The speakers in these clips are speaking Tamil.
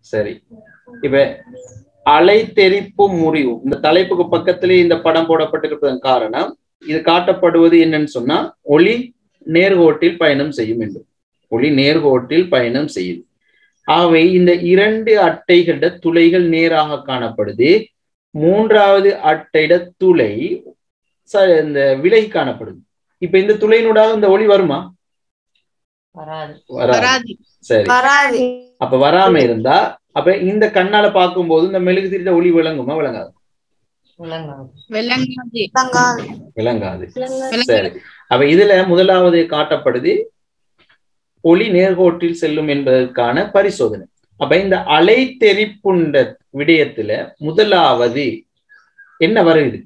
சரி, இப்ப அலைத்தெரிப்பு முறிவு இந்த தலைப்புக்கு பக்கத்திலே இந்த படம் போடப்பட்டிருப்பதன் காரணம் இது காட்டப்படுவது என்னன்னு சொன்னா ஒளி நேர்கோட்டில் பயணம் செய்யும் என்று. ஒளி நேர்கோட்டில் பயணம் செய்யுது. ஆகவே இந்த இரண்டு அட்டைகள துளைகள் நேராக காணப்படுது. மூன்றாவது அட்டையிட துளை இந்த விலகி காணப்படுது. இப்ப இந்த துளையினூடாக இந்த ஒளி வருமா? வராது. சரி, அப்ப வராம இருந்தா அப்ப இந்த கண்ணால பார்க்கும்போது இந்த மெழுகு திரியிட ஒளி விளங்குமா? விளங்காது. விளங்காது. சரி, அப்ப இதுல முதலாவது காட்டப்படுது ஒளி நேர்கோட்டில் செல்லும் என்பதற்கான பரிசோதனை. அப்ப இந்த அலை தெரிப்புண்ட விடயத்துல முதலாவது என்ன வருது?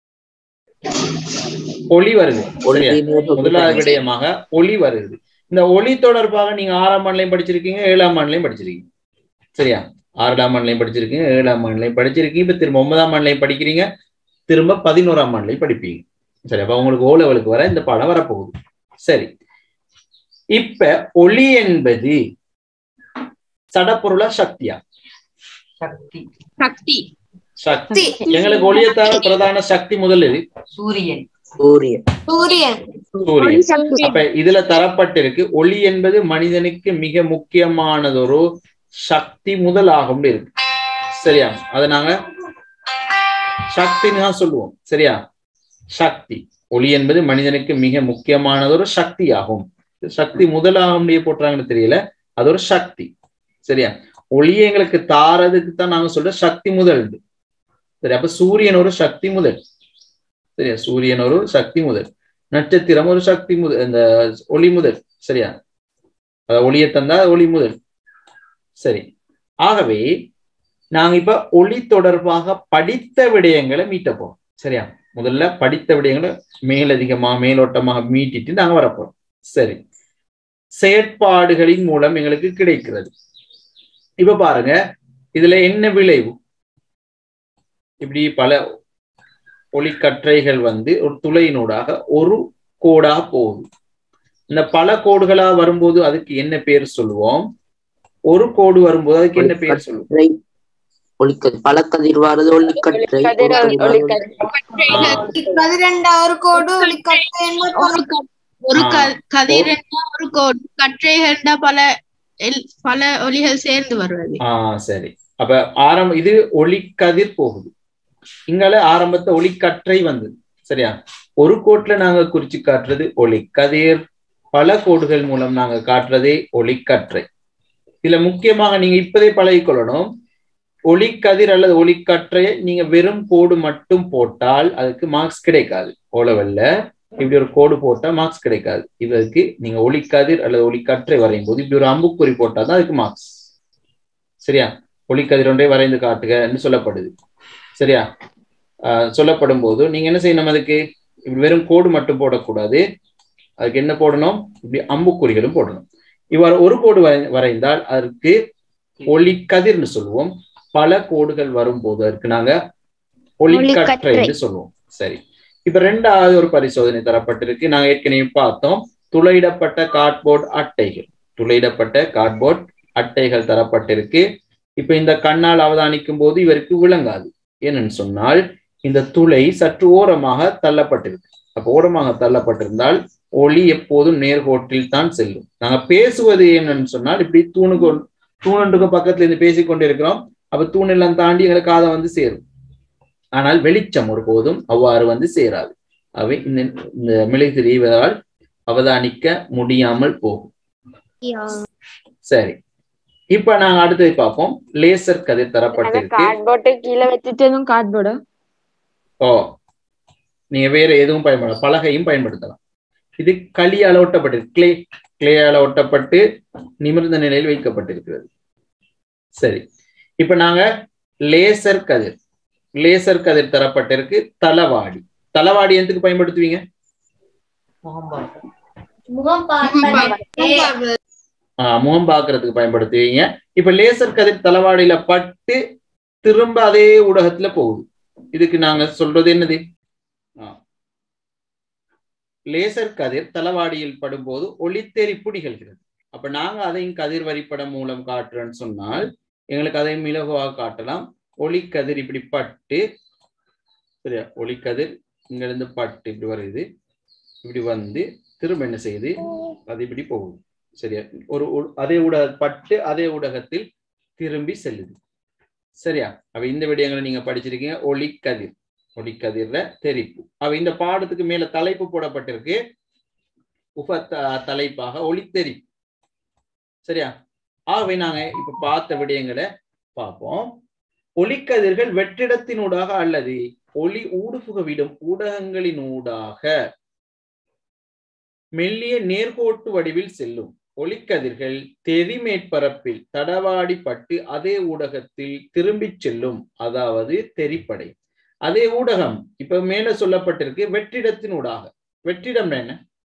ஒளி வருது. முதலாவது விடயமாக ஒளி வருது. இந்த ஒளி தொடர்பாக நீங்க 6ஆம் ஆண்டுலையும் படிச்சிருக்கீங்க, 7ஆம் ஆண்டுலையும் படிச்சிருக்கீங்க. சரியா? 6ஆம் ஆண்டுலையும் படிச்சிருக்கீங்க, 7ஆம் ஆண்டுலையும் படிச்சிருக்கீங்க. இப்ப திரும்ப 9ஆம் ஆண்டுலையும் படிக்கிறீங்க, திரும்ப 11ஆம் ஆண்டுலையும் படிப்பீங்க. சரி, அப்ப உங்களுக்கு O லெவலுக்கு வர இந்த பாடம் வரப்போகுது. சரி, இப்ப ஒளி என்பது சடப்பொருளா சக்தியா? சக்தி. சக்தி. எங்களுக்கு ஒளியை தர பிரதான சக்தி முதல் எது? சூரியன். அப்ப இதுல தரப்பட்டிருக்கு ஒளி என்பது மனிதனுக்கு மிக முக்கியமானதொரு சக்தி முதலாகும் இருக்கு. சரியா? அதை நாங்க சக்தின்னு தான் சொல்லுவோம். சரியா? சக்தி. ஒளி என்பது மனிதனுக்கு மிக முக்கியமானதொரு சக்தி ஆகும். சக்தி முதலாகும் போட்டுறாங்கன்னு தெரியல, அது ஒரு சக்தி. சரியா? ஒளியை எங்களுக்கு தாரதுக்கு தான் நாங்க சொல்ற சக்தி முதல். சரி, அப்ப சூரியன் ஒரு சக்தி முதல். சரியா? சூரியன் ஒரு சக்தி முதல். நட்சத்திரம் ஒரு சக்தி முதல், இந்த ஒளி முதல். சரியா? ஒளியை தந்தா ஒளி முதல். சரி, ஆகவே நாங்க இப்ப ஒளி தொடர்பாக படித்த விடயங்களை மீட்ட போறோம். சரியா? முதல்ல படித்த விடயங்களை மேலதிகமா மேலோட்டமாக மீட்டிட்டு நாங்க வரப்போறோம். சரி, செயற்பாடுகளின் மூலம் எங்களுக்கு கிடைக்கிறது. இப்ப பாருங்க, இதுல என்ன விளைவு? இப்படி பல ஒளிக்கற்றைகள் ஒரு துளையினூடாக ஒரு கோடா போகுது. இந்த பல கோடுகளா வரும்போது அதுக்கு என்ன பேர் சொல்லுவோம்? ஒரு கோடு வரும்போது அதுக்கு என்ன பேர் சொல்லுவோம்? பல கதிர் வாரது ஒளிக்கற்றை. ஒரு கதிர் ஒரு கோடு கற்றைகள் பல ஒளிகள் சேர்ந்து வருவது. சரி, அப்ப இது ஒளிக்கதிர் போகுது. இங்கால ஆரம்பத்தை ஒளிக்கற்றை வந்தது. சரியா? ஒரு கோட்ல நாங்க குறிச்சு காட்டுறது ஒளிக்கதிர், பல கோடுகள் மூலம் நாங்க காட்டுறதே ஒளிக்கற்றை. இதுல முக்கியமாக நீங்க இப்பதே பழகிக்கொள்ளணும், ஒளிக்கதிர் அல்லது ஒளிக்கற்றையை நீங்க வெறும் கோடு மட்டும் போட்டால் அதுக்கு மார்க்ஸ் கிடைக்காது. ஓலவல்ல இப்படி ஒரு கோடு போட்டா மார்க்ஸ் கிடைக்காது. இதற்கு நீங்க ஒளிக்கதிர் அல்லது ஒளிக்கற்றை வரையும் போது இப்படி ஒரு அம்புக்குறி போட்டாதான் அதுக்கு மார்க்ஸ். சரியா? ஒளிக்கதிர் ஒன்றை வரைந்து காட்டுகன்னு சொல்லப்படுது. சரியா? சொல்லப்படும் போது நீங்க என்ன செய்யணும்? அதுக்கு இப்படி வெறும் கோடு மட்டும் போடக்கூடாது, அதுக்கு என்ன போடணும்? இப்படி அம்புக்குறிகளும் போடணும். இவ்வாறு ஒரு கோடு வரைந்தால் அதற்கு ஒளிக்கதிர்னு சொல்லுவோம். பல கோடுகள் வரும்போது அதற்கு நாங்க ஒளிக்கற்றை என்று சொல்லுவோம். சரி, இப்ப ரெண்டாவது ஒரு பரிசோதனை தரப்பட்டிருக்கு. நாங்க ஏற்கனவே பார்த்தோம், துளையிடப்பட்ட கார்ட்போர்ட் அட்டைகள். துளையிடப்பட்ட கார்ட்போர்ட் அட்டைகள் தரப்பட்டிருக்கு. இப்ப இந்த கண்ணால் அவதானிக்கும் போது இவருக்கு விளங்காது. என்னன்னு சொன்னால் இந்த துளை சற்று ஓரமாக தள்ளப்பட்டிருக்கு. அப்ப ஓரமாக தள்ளப்பட்டிருந்தால் ஒளி எப்போதும் நேர்கோட்டில் தான் செல்லும். நாங்க பேசுவது என்னன்னு சொன்னால் இப்படி தூணுக்கு பக்கத்துல இருந்து பேசிக்கொண்டிருக்கிறோம். அப்ப தூணெல்லாம் தாண்டி எங்களுக்கு காதை சேரும். ஆனால் வெளிச்சம் ஒருபோதும் அவ்வாறு சேராது. அவை இந்த மெழுகு திரிவதால் அவதானிக்க முடியாமல் போகும். சரி, இப்ப நாங்க அடுத்தது பார்ப்போம். லேசர் கதிர் தரப்பட்டிருக்கு. நீங்க வேற எதுவும் பயன்படுத்த, பலகையும் பயன்படுத்தலாம். இது களியால ஒட்டப்பட்டிருக்கு, கிளேயால ஒட்டப்பட்டு நிமிர்ந்த நிலையில் வைக்கப்பட்டிருக்கிறது. சரி, இப்ப நாங்க லேசர் கதிர் தரப்பட்டிருக்கு. தளவாடி எதுக்கு பயன்படுத்துவீங்க? முகம் பார்க்கறதுக்கு பயன்படுத்துவீங்க. இப்ப லேசர் கதிர் தளவாடியில பட்டு திரும்ப அதே ஊடகத்துல போகுது. இதுக்கு நாங்க சொல்றது என்னது? லேசர் கதிர் தளவாடியில் படும்போது ஒளித்தெரிப்பு நிகழ்கிறது. அப்ப நாங்க அதையும் கதிர் வரிப்படம் மூலம் காட்டுறோம்னு சொன்னால் எங்களுக்கு அதை இலகுவாக காட்டலாம். ஒளிக்கதிர் இப்படி பட்டு, சரியா, ஒளிக்கதிர் இங்க இருந்து பட்டு இப்படி வருது, இப்படி வந்து திரும்ப என்ன செய்யுது, அது இப்படி போகுது. சரியா, அதே ஊடக பட்டு அதே ஊடகத்தில் திரும்பி செல்லுது. சரியா, அப்ப இந்த விடயங்களை நீங்க படிச்சிருக்கீங்க. ஒளிக்கதிர், ஒளிக்கதிர்ல தெரிப்பு. அவ இந்த பாடத்துக்கு மேல தலைப்பு போடப்பட்டிருக்கு, உப தலைப்பாக ஒளித்தெரிப்பு. சரியா, ஆகவே நாங்க இப்ப பார்த்த விடயங்களை பார்ப்போம். ஒளிக்கதிர்கள் வெற்றிடத்தினூடாக அல்லது ஒளி ஊடுபுகவிடும் ஊடகங்களினூடாக மெல்லிய நேர்கோட்டு வடிவில் செல்லும். ஒளிக்கதிர்கள் தெரிமேற்பரப்பில் தடவாடி பட்டு அதே ஊடகத்தில் திரும்பி செல்லும், அதாவது தெரிப்படை. அதே ஊடகம் இப்ப மேல சொல்லப்பட்டிருக்கு வெற்றிடத்தினூடாக. வெற்றிடம் என்ன?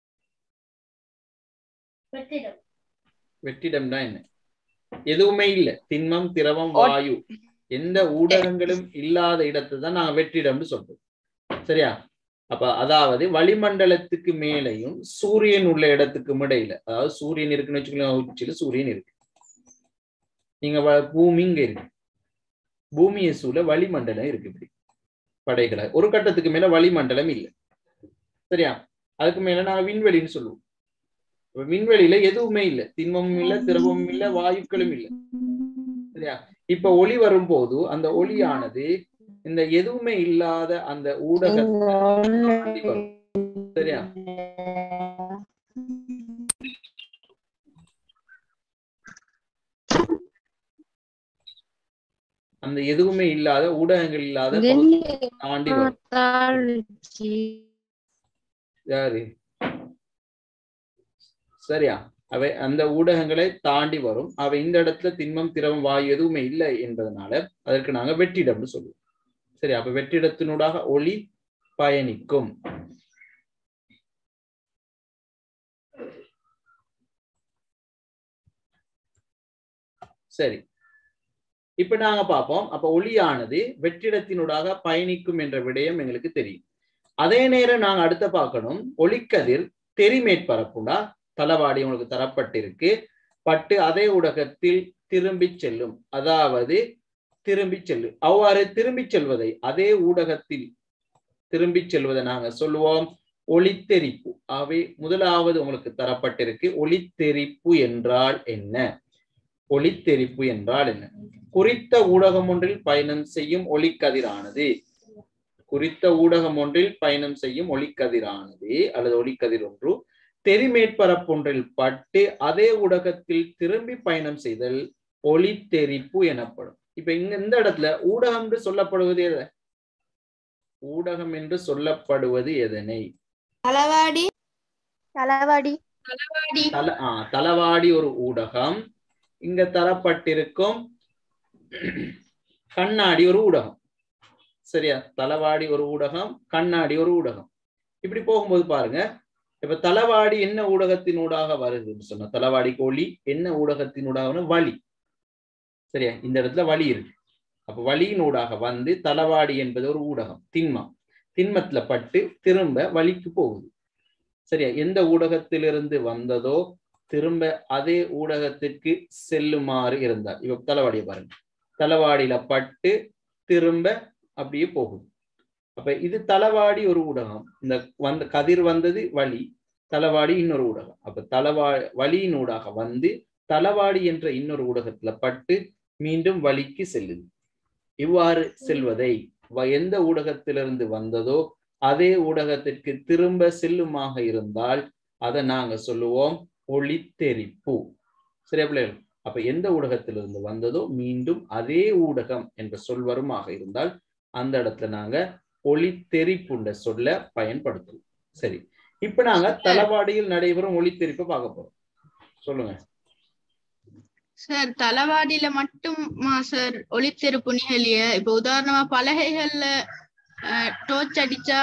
வெற்றிடம்னா என்ன? எதுவுமே இல்லை, திண்மம், திரவம், வாயு, எந்த ஊடகங்களும் இல்லாத இடத்தை தான் நாங்க வெற்றிடம்னு சொல்றோம். சரியா, அப்ப அதாவது வளிமண்டலத்துக்கு மேலையும் சூரியன் உள்ள இடத்துக்கும் இடையில, அதாவது சூரியன் இருக்குன்னு வச்சுக்கலாம், உச்சியில சூரியன் இருக்கு, நீங்க பூமி இங்க இருக்கு, பூமியை சூழ வளிமண்டலம் இருக்கு. இப்படி படைகளை ஒரு கட்டத்துக்கு மேல வளிமண்டலம் இல்லை. சரியா, அதுக்கு மேல நாங்க விண்வெளின்னு சொல்லுவோம். விண்வெளியில எதுவுமே இல்லை, திண்மமும் இல்லை, திரவமும் இல்லை, வாயுக்களும் இல்லை. சரியா, இப்ப ஒளி வரும்போது அந்த ஒளியானது இந்த எதுவுமே இல்லாத அந்த ஊடகத்தை வரும். சரியா, அந்த எதுவுமே இல்லாத ஊடகங்கள் இல்லாத தாண்டி வரும். யாரு? சரியா, அவை அந்த ஊடகங்களை தாண்டி வரும். அவை இந்த இடத்துல திண்மம், திரவம், வாயு எதுவுமே இல்லை என்பதனால அதற்கு நாங்க வெற்றிடம்னு சொல்லுவோம். சரி, அப்ப வெற்றிடத்தினூடாக ஒளி பயணிக்கும். சரி, இப்ப நாங்க பார்ப்போம். அப்ப ஒளியானது வெற்றிடத்தினூடாக பயணிக்கும் என்ற விடயம் எங்களுக்கு தெரியும். அதே நேரம் நாங்க அடுத்த பார்க்கணும், ஒளிக்கதிர் தெரிமேற்பரப்புண்டா தளவாடி உங்களுக்கு தரப்பட்டிருக்கு, பட்டு அதே ஊடகத்தில் திரும்பி செல்லும், அதாவது திரும்பி செல்லு. அவ்வாறு திரும்பி செல்வதை, அதே ஊடகத்தில் திரும்பி செல்வதை நாங்க சொல்லுவோம் ஒளித்தெரிப்பு. அவை முதலாவது உங்களுக்கு தரப்பட்டிருக்கு, ஒளித்தெரிப்பு என்றால் என்ன? ஒளித்தெரிப்பு என்றால் என்ன? குறித்த ஊடகம் ஒன்றில் பயணம் செய்யும் ஒளிக்கதிரானது, குறித்த ஊடகம் ஒன்றில் பயணம் செய்யும் ஒளிக்கதிரானது அல்லது ஒளிக்கதிர் ஒன்று தெரிமேற்பரப்பொன்றில் பட்டு அதே ஊடகத்தில் திரும்பி பயணம் செய்தல் ஒளித்தெரிப்பு எனப்படும். இப்ப இங்க இந்த இடத்துல ஊடகம் என்று சொல்லப்படுவது எதை? ஊடகம் என்று சொல்லப்படுவது எதனை? தளவாடி. தளவாடி ஒரு ஊடகம். இங்க தரப்பட்டிருக்கும் கண்ணாடி ஒரு ஊடகம். சரியா, தளவாடி ஒரு ஊடகம், கண்ணாடி ஒரு ஊடகம். இப்படி போகும்போது பாருங்க, இப்ப தளவாடி என்ன ஊடகத்தினூடாக வருதுன்னு சொன்ன, தளவாடிக்கு ஒளி என்ன ஊடகத்தினூடாக? வளி. சரியா, இந்த இடத்துல வளி இருக்கு. அப்ப வளியினூடாக வந்து தளவாடி என்பது ஒரு ஊடகம், திண்மம். திண்மத்துல பட்டு திரும்ப வளிக்கு போகுது. சரியா, எந்த ஊடகத்திலிருந்து வந்ததோ திரும்ப அதே ஊடகத்திற்கு செல்லுமாறு இருந்தார். இப்ப தளவாடியை பாருங்க, தளவாடியில பட்டு திரும்ப அப்படியே போகுது. அப்ப இது தளவாடி ஒரு ஊடகம். இந்த கதிர் வந்தது வளி, தளவாடி இன்னொரு ஊடகம். அப்ப வளியினூடாக வந்து தளவாடி என்ற இன்னொரு ஊடகத்துல பட்டு மீண்டும் வளிக்கு செல்லுது. இவ்வாறு செல்வதை எந்த ஊடகத்திலிருந்து வந்ததோ அதே ஊடகத்திற்கு திரும்ப செல்லுமாக இருந்தால் அதை நாங்க சொல்லுவோம் ஒளித்தெரிப்பு. சரியா பிள்ளைகள்? அப்ப எந்த ஊடகத்திலிருந்து வந்ததோ மீண்டும் அதே ஊடகம் என்ற சொல் வருமாக இருந்தால் அந்த இடத்துல நாங்க ஒளித்தெரிப்புண்ட சொல்ல பயன்படுத்துவோம். சரி, இப்ப நாங்க தளவாடியில் நடைபெறும் ஒளித்தெரிப்பை பார்க்க போறோம். சொல்லுங்க சார். தளவாடியில மட்டுமா சார் ஒளித்தெரிப்பு நிகழிய? இப்ப உதாரணமா பலகைகள்ல டோர்ச் அடிச்சா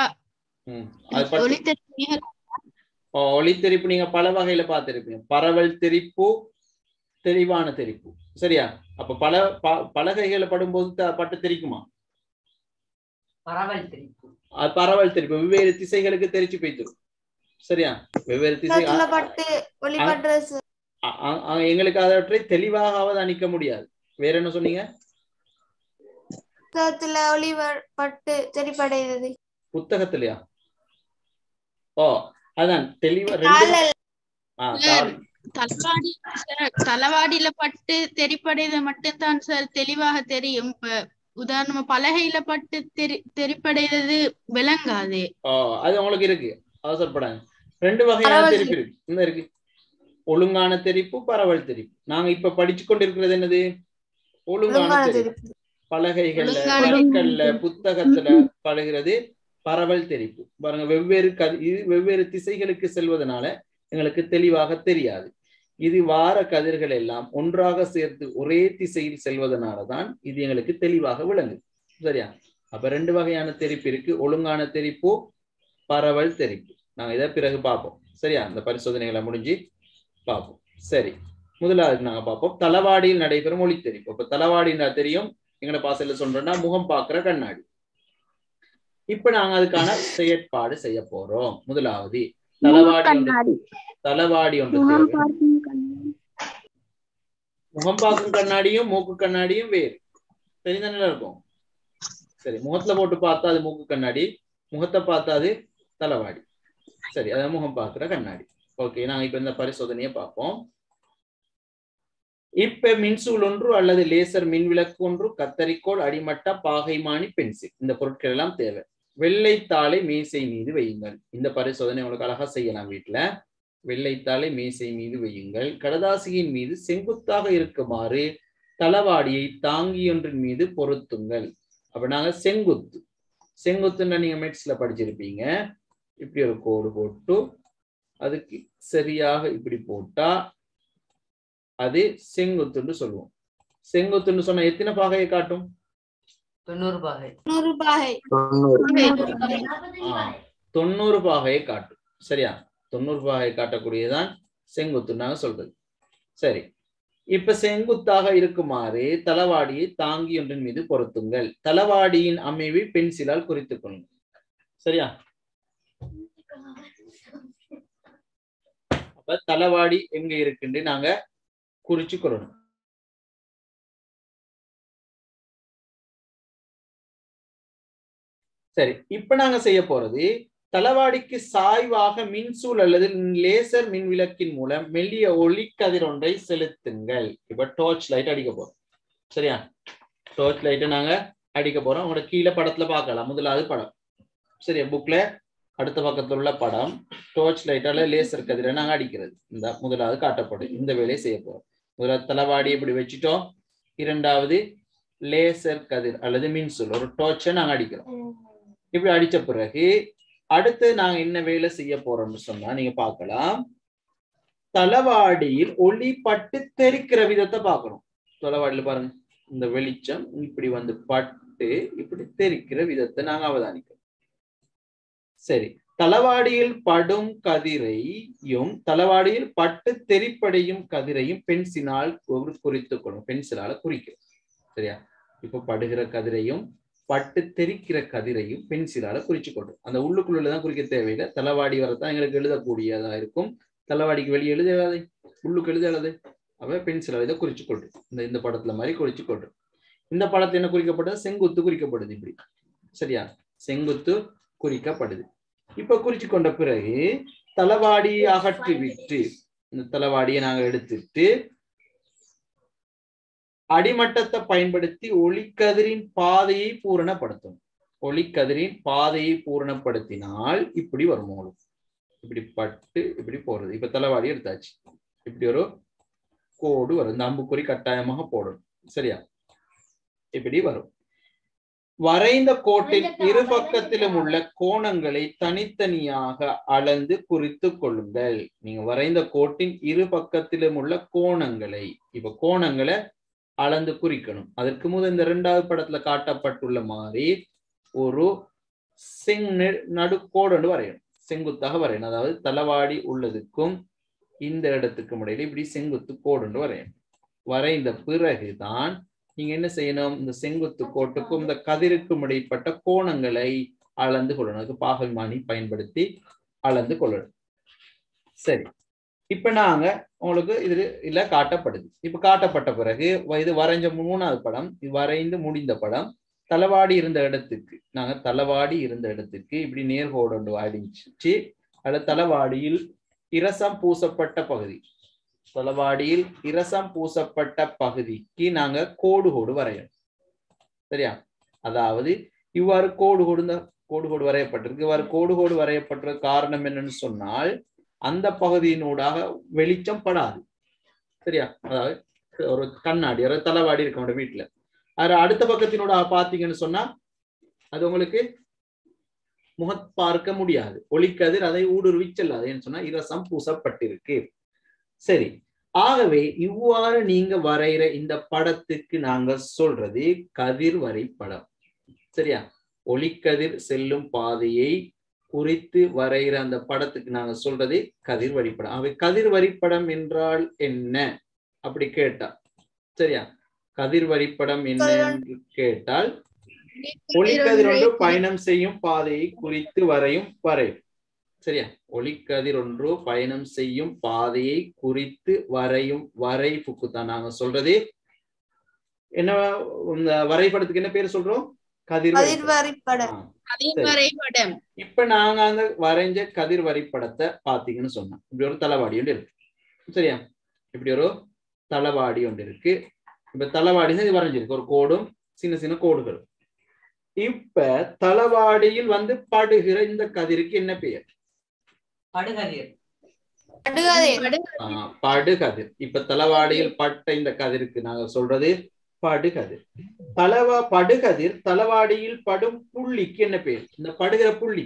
ஒளித்தெரிப்பு நீங்க பல வகையில பார்த்திருப்பீங்க. பரவல் தெரிப்பு, தெளிவான தெரிப்பு. சரியா, அப்ப பலகைகளை படும்போது பட்டு தெரிக்குமா? பரவல் தெரிப்பு. பரவல் தெரிப்பு வெவ்வேறு திசைகளுக்கு தெரிச்சு போய்த்திரும். சரியா, வெவ்வேறு திசை எங்களுக்கு அவற்றை தெளிவாக அவதானிக்க முடியாது. வேற என்ன சொன்னீங்க? புத்தகத்துல ஒளிபட்டு தெரிப்படைகிறது. புத்தகத்திலயா? ஓ அதான் தெளிவா தளவாடியில பட்டு தெரிப்படையது மட்டும்தான் சார் தெளிவாக தெரியும். இப்ப உதாரணமா பலகையில பட்டு தெரிப்படைகிறது விளங்காது. அது உங்களுக்கு இருக்கு, அவசரப்படாங்க. 2 வகையான தெரிப்பு இருக்கு. என்ன இருக்கு? ஒழுங்கான தெரிப்பு, பரவல் தெரிப்பு. நாங்க இப்ப படிச்சு கொண்டிருக்கிறது என்னது? ஒழுங்கான தெரிப்பு. பலகைகள்ல, படிக்கல்ல, புத்தகத்துல படுகிறது பரவல் தெரிப்பு. பாருங்க, வெவ்வேறு திசைகளுக்கு செல்வதனால எங்களுக்கு தெளிவாக தெரியாது. இது வார கதிர்கள் எல்லாம் ஒன்றாக சேர்த்து ஒரே திசையில் செல்வதனாலதான் இது எங்களுக்கு தெளிவாக விளங்குது. சரியா? அப்ப 2 வகையான தெரிப்பு இருக்கு, ஒழுங்கான தெரிப்பு, பரவல் தெரிப்பு. நாங்க இதை பிறகு பார்ப்போம். சரியா? அந்த பரிசோதனைகளை முடிஞ்சு பார்ப்போம். சரி, முதலாவது நாங்க பார்ப்போம் தளவாடியில் நடைபெறும் ஒளி தெரிப்பு. இப்ப தளவாடினா தெரியும், எங்கட பாசையில சொல்றோம்னா முகம் பார்க்கிற கண்ணாடி. இப்ப நாங்க அதுக்கான செயற்பாடு செய்ய போறோம். முதலாவது தளவாடி ஒன்று முகம் பார்க்கும் கண்ணாடியும் மூக்கு கண்ணாடியும் வேறு தெரிந்தானே இருக்கும். சரி, முகத்துல போட்டு பார்த்தா அது மூக்கு கண்ணாடி, முகத்தை பார்த்தா அது தளவாடி. சரி, அதான் முகம் பார்க்கிற கண்ணாடி. ஓகே, நாங்க இப்ப இந்த பரிசோதனையை பார்ப்போம். இப்ப மின்சூல் ஒன்று அல்லது லேசர் மின்விளக்கு ஒன்று, கத்தரிக்கோள், அடிமட்ட, பாகைமானி, பென்சில், இந்த பொருட்கள் எல்லாம் தேவை. வெள்ளைத்தாளை மேசை மீது வையுங்கள். இந்த பரிசோதனை உங்களுக்கு அழகா செய்யலாம் வீட்டுல. வெள்ளைத்தாளை மேசை மீது வையுங்கள். கடதாசியின் மீது செங்குத்தாக இருக்குமாறு தளவாடியை தாங்கியொன்றின் மீது பொருத்துங்கள். அப்ப நாங்க செங்குத்துன்னா நீங்க மெட்ஸ்ல படிச்சிருப்பீங்க. இப்படி ஒரு கோடு போட்டு அதுக்கு சரியாக இப்படி போட்டா அது செங்குத்துன்னு சொல்லுவோம். செங்குத்துன்னு சொன்னா எத்தனை பாகையை காட்டும்? 90 பாகை. 90 பாகையை காட்டும். சரியா? 90 பாகையை காட்டக்கூடியதான் செங்குத்துன்னு சொல்றது. சரி, இப்ப செங்குத்தாக இருக்குமாறு தளவாடியை தாங்கி ஒன்றின் மீது பொருத்துங்கள். தளவாடியின் அமைவை பென்சிலால் குறித்துக் கொள்ளுங்கள். சரியா? அப்ப தளவாடி எங்க இருக்குன்னு நாங்க குறிச்சு கொள்ளணும். சரி, இப்ப நாங்க செய்ய போறது தளவாடிக்கு சாய்வாக மின்சூல் அல்லது லேசர் மின்விளக்கின் மூலம் மெல்லிய ஒளி கதிர் ஒன்றை செலுத்துங்கள். இப்ப டார்ச் லைட் அடிக்க போறோம். சரியா? டார்ச் லைட்டை நாங்க அடிக்க போறோம். உங்களோட கீழே படத்துல பார்க்கலாம். முதலாவது படம். சரியா? புக்ல அடுத்த பக்கத்துல உள்ள படம். டார்ச் லைட்டால லேசர் கதிரை நாங்க அடிக்கிறது. இந்த முதலாவது காட்டப்படும். இந்த வேலையை செய்ய போறோம். முதலாவது தளவாடி இப்படி வச்சுட்டோம். இரண்டாவது லேசர் கதிர் அல்லது மின்சூல் ஒரு டார்ச்சை நாங்க அடிக்கிறோம். இப்படி அடிச்ச பிறகு அடுத்து நாங்க என்ன வேலை செய்ய போறோம்னு சொன்னா நீங்க பார்க்கலாம். தளவாடியில் ஒளி பட்டு தெரிக்கிற விதத்தை பார்க்கணும். தளவாடியில பாருங்க, இந்த வெளிச்சம் இப்படி வந்து பட்டு இப்படி தெரிக்கிற விதத்தை நாங்க அவதானிக்கிறோம். சரி, தளவாடியில் படும் கதிரையும் தளவாடியில் பட்டு தெரிப்படையும் கதிரையும் பென்சிலால் குறித்துக் கொள்ளும். பென்சிலால குறிக்கிறோம். சரியா? இப்ப படுகிற கதிரையும் பட்டு தெரிக்கிற கதிரையும் பென்சிலால குறிச்சு கொள்ளும். அந்த உள்ளுக்குள்ளதான் குறிக்க தேவையில்லை. தளவாடி வரத்தான் எங்களுக்கு எழுதக்கூடியதா இருக்கும். தளவாடிக்கு வெளியே எழுதாது, உள்ளுக்கு எழுதாது. அவ பென்சிலால இதை குறிச்சு கொள்ளும். இந்த படத்துல மாதிரி குறிச்சு கொள்ளும். இந்த படத்தை என்ன குறிக்கப்படுது? செங்குத்து குறிக்கப்படுது. இப்படி. சரியா? செங்குத்து குறிக்கப்படுது. இப்ப குறிச்சு கொண்ட பிறகு தளவாடியை அகற்றி விட்டு இந்த தளவாடியை நாங்க எடுத்துட்டு அடிமட்டத்தை பயன்படுத்தி ஒளிக்கதிரின் பாதையை பூரணப்படுத்தும். ஒளிக்கதிரின் பாதையை பூரணப்படுத்தினால் இப்படி வரும். இப்படி பட்டு இப்படி போறது. இப்ப தளவாடி எடுத்தாச்சு. இப்படி ஒரு கோடு வரும். இந்த அம்புக்குறி கட்டாயமாக போடணும். சரியா? இப்படி வரும். வரைந்த கோட்டின் இரு பக்கத்திலும் உள்ள கோணங்களை தனித்தனியாக அளந்து குறித்து கொள்ளுங்கள். நீங்க வரைந்த கோட்டின் இரு பக்கத்திலும் உள்ள கோணங்களை இப்ப கோணங்களை அளந்து குறிக்கணும். அதற்கு முதல் இந்த 2வது படத்துல காட்டப்பட்டுள்ள மாதிரி ஒரு நடுக்கோடு வரையணும். செங்குத்தாக வரையணும். அதாவது தளவாடி உள்ளதுக்கும் இந்த இடத்துக்கும் இடையில இப்படி செங்குத்து கோடு வரையணும். வரைந்த பிறகுதான் நீங்க என்ன செய்யணும்? இந்த செங்குத்து கோட்டுக்கும் இந்த கதிருக்கும் இடைப்பட்ட கோணங்களை அளந்து கொள்ளணும். அதுக்கு பாகைமானி பயன்படுத்தி அளந்து கொள்ளணும். சரி, இப்ப நாங்க உங்களுக்கு இதுல காட்டப்படுது. இப்ப காட்டப்பட்ட பிறகு இது வரைஞ்ச 3வது படம், இது வரைந்து முடிந்த படம். தலவாடி இருந்த இடத்துக்கு நாங்க தலவாடி இருந்த இடத்துக்கு இப்படி நேர்கோடு ஒன்று அடிச்சு அதுல தலவாடியில் இரசம் பூசப்பட்ட பகுதி, தலவாடியில் இரசம் பூசப்பட்ட பகுதிக்கு நாங்க கோடு வரையணும். சரியா? அதாவது இவ்வாறு கோடு வரையப்பட்டிருக்கு. இவ்வாறு கோடு வரையப்பட்ட காரணம் என்னன்னு சொன்னால் அந்த பகுதியினூடாக வெளிச்சம் படாது. சரியா? அதாவது ஒரு கண்ணாடி ஒரு தலவாடி இருக்க உங்க வீட்டுல, அது அடுத்த பக்கத்தினோட பாத்தீங்கன்னு சொன்னா அது உங்களுக்கு முக பார்க்க முடியாது. ஒளிக்கதிர் அதை ஊடுருவி செல்லாது. ஏன்னு சொன்னா இரசம் பூசப்பட்டிருக்கு. சரி, ஆகவே இவ்வாறு நீங்க வரைகிற இந்த படத்துக்கு நாங்க சொல்றது கதிர் வரைபடம். சரியா? ஒளிக்கதிர் செல்லும் பாதையை குறித்து வரைகிற அந்த படத்துக்கு நாங்க சொல்றது கதிர் வரைபடம். ஆகவே கதிர் வரைபடம் என்றால் என்ன அப்படி கேட்டா, சரியா, கதிர் வரைபடம் என்ன என்று கேட்டால் ஒளிக்கதிர் ஒன்று பயணம் செய்யும் பாதையை குறித்து வரையும் வரை. சரியா? ஒளிக்கதிர் ஒன்று பயணம் செய்யும் பாதையை குறித்து வரையும் வரைப்புக்கு தான் நாங்க சொல்றது என்ன. இந்த வரைபடத்துக்கு என்ன பேர் சொல்றோம்? கதிர் வரைபடம். இப்ப நாங்க அந்த வரைஞ்ச கதிர் வரைபடத்தை பாத்தீங்கன்னு சொன்னா இப்படி ஒரு தலவாடி ஒன்று இருக்கு. சரியா? இப்படி ஒரு தலவாடி ஒன்று இருக்கு. இப்ப தலவாடி வரைஞ்சிருக்கு ஒரு கோடும் சின்ன சின்ன கோடுகளும். இப்ப தலவாடியில் வந்து படுகிற இந்த கதிருக்கு என்ன பெயர்? படுகதிர். இப்ப தலவாடியில் பட்ட இந்த கதிருக்கு நாங்க சொல்றது படுகதிர். படுகதிர் தலவாடியில் படும் புள்ளிக்கு என்ன பேர்? இந்த படுகிற புள்ளி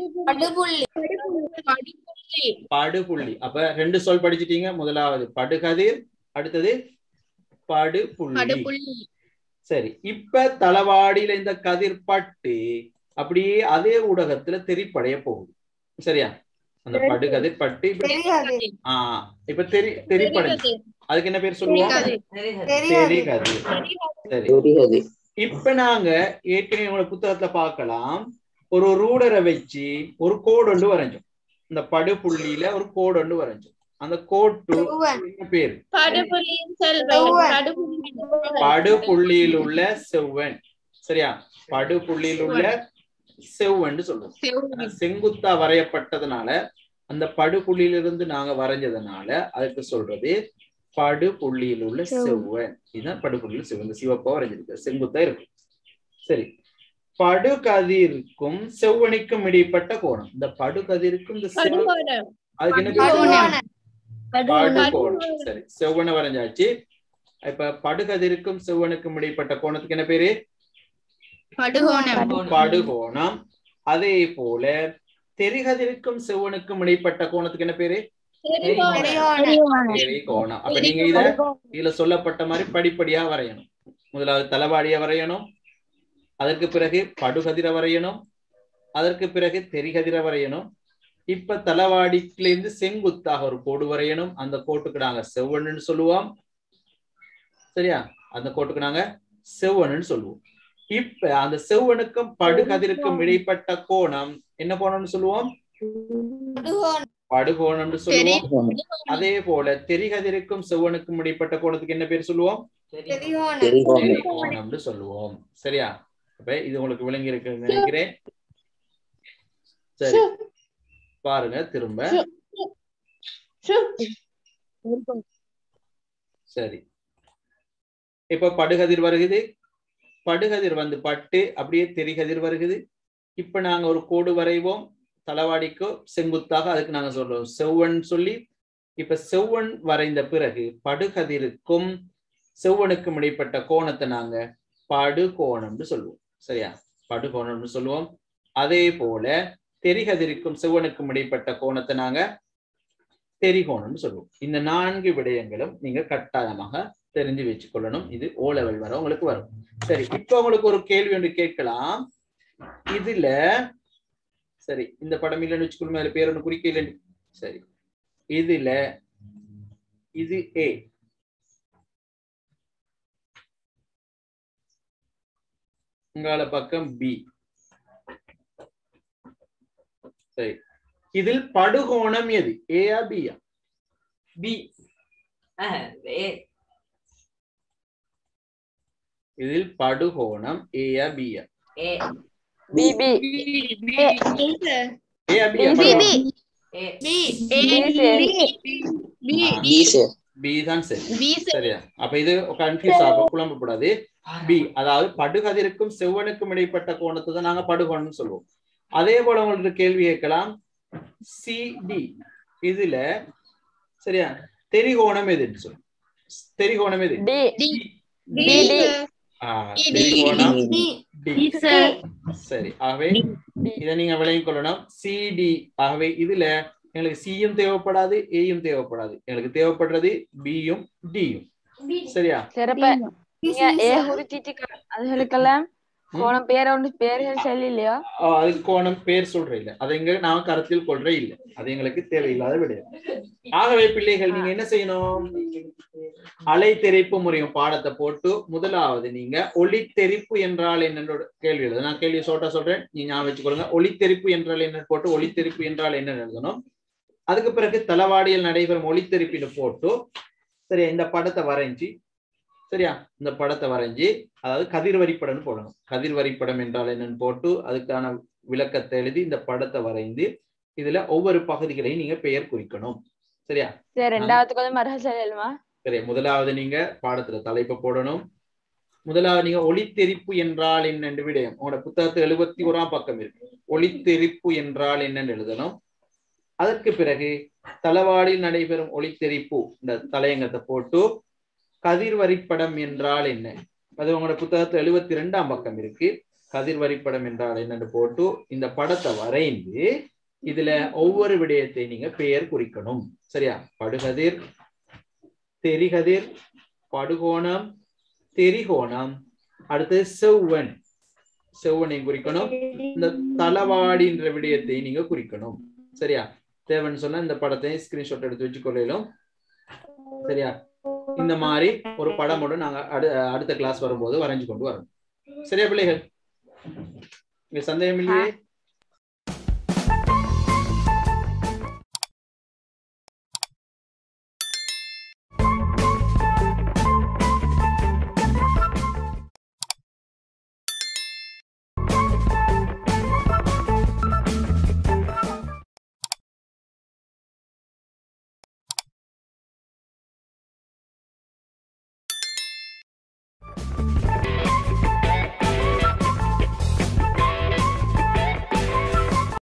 படுபுள்ளி. அப்ப 2 சொல் படிச்சிட்டீங்க. முதலாவது படுகதிர், அடுத்தது படுபுள்ளி. சரி, இப்ப தலவாடியில இந்த கதிர் பட்டு அப்படியே அதே ஊடகத்துல தெரிப்படைய போகுது. சரியா? அந்த படுகதிர் பட்டு இப்ப தெரிப்படை, அதுக்கு என்ன பேர் சொல்லுவோம்? தெரிகதிர். சரி, இப்ப நாங்க ஏற்கனவே உங்களோட புத்தகத்துல பார்க்கலாம், ஒரு ரூடரை வச்சு ஒரு கோடு ஒன்று வரைஞ்சோம். இந்த படுபுள்ளியில ஒரு கோடு ஒன்று வரைஞ்சோம். அந்த கோட்டு பேர் படுபுள்ளியில் உள்ள செவ்வன். சரியா? படுபுள்ளியில் உள்ள செவ்வன் சொல்லுவோம். செங்குத்தா வரையப்பட்டதுனால அந்த படுபுள்ளியிலிருந்து நாங்க வரைஞ்சதுனால அதுக்கு சொல்றது படுபுள்ளியில் உள்ள செவ்வன். இதுதான் படுபுள்ளியில் செவ்வன். சிவப்பா வரைஞ்சிருக்கு, செங்குத்தா இருக்கு. சரி, படுகதிருக்கும் செவ்வனுக்கும் இடைப்பட்ட கோணம். இந்த படுகதிருக்கும் இந்த அதுக்கு என்ன பேர்? படுகோணம். சரி, செவ்வனை வரைஞ்சாச்சு. இப்ப படுகதிருக்கும் செவ்வனுக்கும் இடைப்பட்ட கோணத்துக்கு என்ன பேரு? படுகோணம். அதே போல தெரிகதிருக்கும் செவ்வனுக்கும் இடைப்பட்ட கோணத்துக்கு என்ன பேரு? தெரிகோணம். அப்ப நீங்க இதுல சொல்லப்பட்ட மாதிரி படிப்படியா வரையணும். முதலாவது தலவாடிய வரையணும், அதற்கு பிறகு படுகதிர வரையணும், அதற்கு பிறகு தெரிகதிர வரையணும். இப்ப தலவாடிக்குல இருந்து செங்குத்தாக ஒரு கோடு வரையணும். அந்த கோட்டுக்கு நாங்க செவ்வன்னு சொல்லுவோம். சரியா? அந்த கோட்டுக்கு நாங்க செவ்வன்னு சொல்லுவோம். இப்ப அந்த செவ்வனுக்கும் படுகதிருக்கும் இடைப்பட்ட கோணம் என்ன கோணம்னு சொல்லுவோம்? படுகோணம்னு சொல்லுவோம். அதே போல தெரிகதிருக்கும் செவ்வனுக்கும் இடைப்பட்ட கோணத்துக்கு என்ன பேர் சொல்லுவோம்? தெரிகோணம்னு சொல்லுவோம். சரியா? அப்ப இது உங்களுக்கு விளங்கி இருக்குன்னு நினைக்கிறேன். சரி, பாருங்க திரும்ப. சரி, இப்ப படுகதிர் வருகுது. படுகதிர் வந்து பட்டு அப்படியே தெரிகதிர் வருகுது. இப்ப நாங்க ஒரு கோடு வரைவோம் தலவாடிக்கோ செங்குத்தாக, அதுக்கு நாங்க சொல்றோம் செவ்வன் சொல்லி. இப்ப செவ்வன் வரைந்த பிறகு படுகதிருக்கும் செவ்வனுக்கும் இடைப்பட்ட கோணத்தை நாங்க படுகோணம்னு சொல்லுவோம். சரியா? படுகோணம்னு சொல்லுவோம். அதே போல தெரிகதிருக்கும் செவ்வனுக்கும் இடைப்பட்ட கோணத்தை நாங்க தெரிகோணம்னு சொல்லுவோம். இந்த 4 விடயங்களும் நீங்க கட்டாயமாக தெரிஞ்சு வச்சுக்கொள்ளணும். இது O level வர உங்களுக்கு வரும். சரி, இப்ப உங்களுக்கு ஒரு கேள்வி ஒன்று கேட்கலாம். இதுல சரி, இந்த படம் இல்லைன்னு வச்சுக்கொள்ளும், அதுல பேர் ஒன்று குறிக்க இல்லை. சரி, இதுல இது A, உங்கள பக்கம் B. சரி, இதில் படுகோணம் எது? ஏயா பியா? பி ஏ இதில் படுகோணம் ஏயா பியா? ஏ பி பி ஏயா பியா? ஏ பி தான் சரி. சரியா? அப்ப இது கன்ஃபியூஸ் ஆகும், குழம்பப்படாது. பி, அதாவது படுகதிருக்கும் செவ்வனுக்கும் இடைப்பட்ட கோணத்தை தான் நாங்க படுகோணம்னு சொல்லுவோம். அதே போல உங்களுக்கு கேள்வி கேட்கலாம், சிடி இதுல சரியா தெரிகோணம் எதுன்னு சொல்லு. தெரிகோணம் எது? தெரிகோணம் டி. சரி, ஆகவே இதை நீங்க விளங்கிக் கொள்ளணும். சிடி. ஆகவே இதுல எங்களுக்கு சியும் தேவைப்படாது, ஏயும் தேவைப்படாது. எங்களுக்கு தேவைப்படுறது பியும் டியும். சரியா? கோணம் பேர் ஒன்று பேர்கள் சொல்லலையோ, அதுக்கு கோணம் பேர் சொல்ற இல்ல, அதை எங்க நான் கருத்தில் கொள்ற இல்ல, அது எங்களுக்கு தேவையில்லாத விடையாது. ஆகவே பிள்ளைகள் நீங்க என்ன செய்யணும், அலை தெரிப்பு முறையும் பாடத்தை போட்டு முதலாவது நீங்க ஒளித்தெரிப்பு என்றால் என்னோட கேள்வி எழுது. நான் கேள்வி சொல்றேன், நீங்க ஞாபகம் வச்சுக்கொள்ளுங்க. ஒளித்தெரிப்பு என்றால் என்ன போட்டு ஒளித்தெரிப்பு என்றால் என்ன எழுதணும். அதுக்கு பிறகு தளவாடியில் நடைபெறும் ஒளித்தெரிப்பின்னு போட்டு சரியா இந்த படத்தை வரைஞ்சி, சரியா இந்த படத்தை வரைஞ்சி, அதாவது கதிர்வரிப்படம் போடணும். கதிர்வரிப்படம் என்றால் என்னன்னு போட்டு அதுக்கான விளக்கத்தை எழுதி இந்த படத்தை வரைந்து இதுல ஒவ்வொரு பகுதிகளையும் நீங்க பெயர் குறிக்கணும். சரியா? சரி, முதலாவது நீங்க பாடத்துல தலைப்பை போடணும். முதலாவது நீங்க ஒளித்தெரிப்பு என்றால் என்னென்று விடயம் உங்களோட புத்தகத்து 71ஆம் பக்கம் இருக்கு. ஒளித்தெரிப்பு என்றால் என்னன்னு எழுதணும். அதற்கு பிறகு தளவாடியில் நடைபெறும் ஒளித்தெரிப்பு இந்த தலையங்கத்தை போட்டு கதிர்வரிப்படம் என்றால் என்ன, அது உங்களோட புத்தகத்துல 72ஆம் பக்கம் இருக்கு. கதிர்வரிப்படம் என்றால் என்னன்னு போட்டு இந்த படத்தை வரைந்து இதுல ஒவ்வொரு விடயத்தை நீங்க பெயர் குறிக்கணும். சரியா? படுகதிர், தெரிகதிர், படுகோணம், தெரிகோணம், அடுத்தது செவ்வன், செவ்வனையும் குறிக்கணும். இந்த தளவாடின்ற விடயத்தை நீங்க குறிக்கணும். சரியா? தேவைன்னு சொன்னா இந்த படத்தை ஸ்கிரீன்ஷாட் எடுத்து வச்சுக்கொள்ளும். சரியா? இந்த மாதிரி ஒரு படமோட நாங்க அடுத்த கிளாஸ் வரும்போது வரைஞ்சு கொண்டு வரணும். சரியா பிள்ளைகள்? சந்தேகம் இல்லையே?